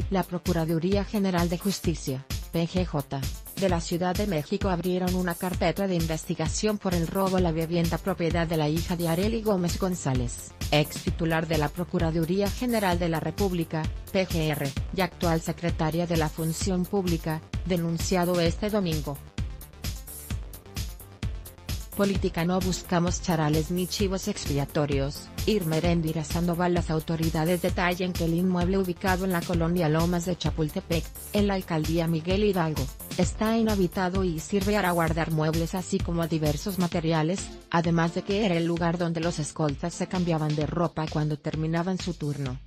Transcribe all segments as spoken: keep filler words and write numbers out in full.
La Procuraduría General de Justicia, P G J, de la Ciudad de México abrieron una carpeta de investigación por el robo a la vivienda propiedad de la hija de Arely Gómez González, ex titular de la Procuraduría General de la República, P G R, y actual secretaria de la Función Pública, denunciado este domingo. Política: no buscamos charales ni chivos expiatorios. Irma Heréndira Sandoval. Las autoridades detallan que el inmueble ubicado en la colonia Lomas de Chapultepec, en la alcaldía Miguel Hidalgo, está inhabitado y sirve para guardar muebles así como diversos materiales, además de que era el lugar donde los escoltas se cambiaban de ropa cuando terminaban su turno.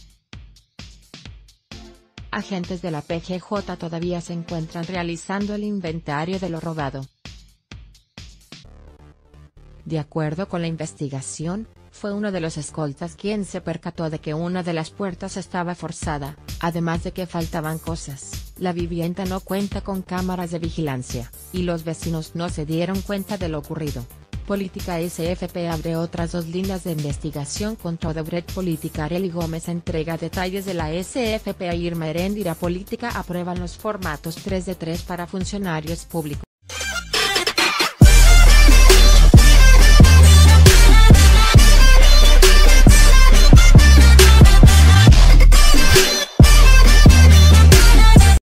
Agentes de la P G J todavía se encuentran realizando el inventario de lo robado. De acuerdo con la investigación, fue uno de los escoltas quien se percató de que una de las puertas estaba forzada, además de que faltaban cosas. La vivienda no cuenta con cámaras de vigilancia, y los vecinos no se dieron cuenta de lo ocurrido. Política: S F P abre otras dos líneas de investigación contra Odebrecht. Política: Arely Gómez entrega detalles de la S F P a Irma Heréndira. Política: aprueban los formatos tres de tres para funcionarios públicos.